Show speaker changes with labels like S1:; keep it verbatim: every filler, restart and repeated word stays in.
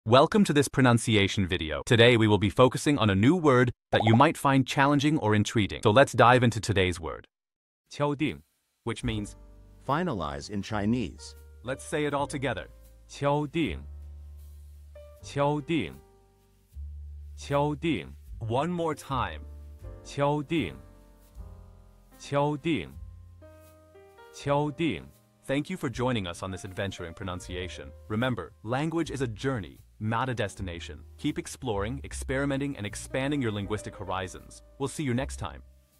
S1: Welcome to this pronunciation video. Today we will be focusing on a new word that you might find challenging or intriguing. So let's dive into today's word. qiāo dìng, which means
S2: finalize in Chinese.
S1: Let's say it all together.
S3: qiāo dìng, qiāo dìng, qiāo dìng,
S1: One more time.
S3: qiāo dìng, qiāo dìng, qiāo dìng.
S1: Thank you for joining us on this adventure in pronunciation. Remember, language is a journey, not a destination. Keep exploring, experimenting, and expanding your linguistic horizons. We'll see you next time.